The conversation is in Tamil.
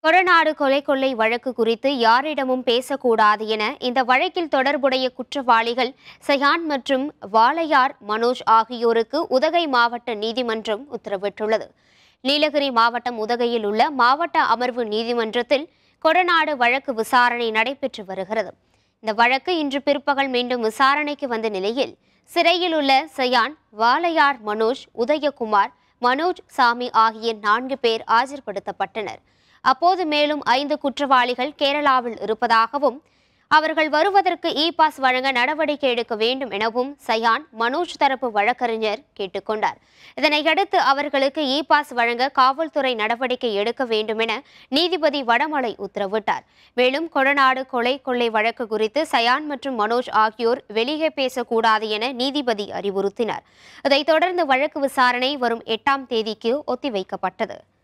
கொடநாடு கொலை வழக்கு குறித்து யாரிடமும் பேசக்கூடாது என இந்த வழக்கில் தொடர்புடைய குற்றவாளிகள் சயான் மற்றும் வாளையார் மனோஜ் ஆகியோருக்கு உதகை மாவட்ட நீதிமன்றம் உத்தரவிட்டுள்ளது. நீலகிரி மாவட்டம் உதகையில் உள்ள மாவட்ட அமர்வு நீதிமன்றத்தில் கொடநாடு வழக்கு விசாரணை நடைபெற்று வருகிறது. இந்த வழக்கு இன்று பிற்பகல் மீண்டும் விசாரணைக்கு வந்த நிலையில் சிறையில் உள்ள சயான், வாளையார் மனோஜ், உதயகுமார், மனோஜ் சாமி ஆகிய 4 பேர் ஆஜர்படுத்தப்பட்டனர். அப்போது மேலும் 5 குற்றவாளிகள் கேரளாவில் இருப்பதாகவும் அவர்கள் வருவதற்கு பாஸ் வழங்க நடவடிக்கை எடுக்க வேண்டும் எனவும் சயான், மனோஜ் தரப்பு வழக்கறிஞர் கேட்டுக்கொண்டார். இதனையடுத்து அவர்களுக்கு பாஸ் வழங்க காவல்துறை நடவடிக்கை எடுக்க வேண்டும் என நீதிபதி வடமலை உத்தரவிட்டார். மேலும் கொடநாடு கொள்ளை வழக்கு குறித்து சயான் மற்றும் மனோஜ் ஆகியோர் வெளியே பேசக்கூடாது என நீதிபதி அறிவுறுத்தினார். இதைத் தொடர்ந்து வழக்கு விசாரணை வரும் 8ஆம் தேதிக்கு ஒத்திவைக்கப்பட்டது.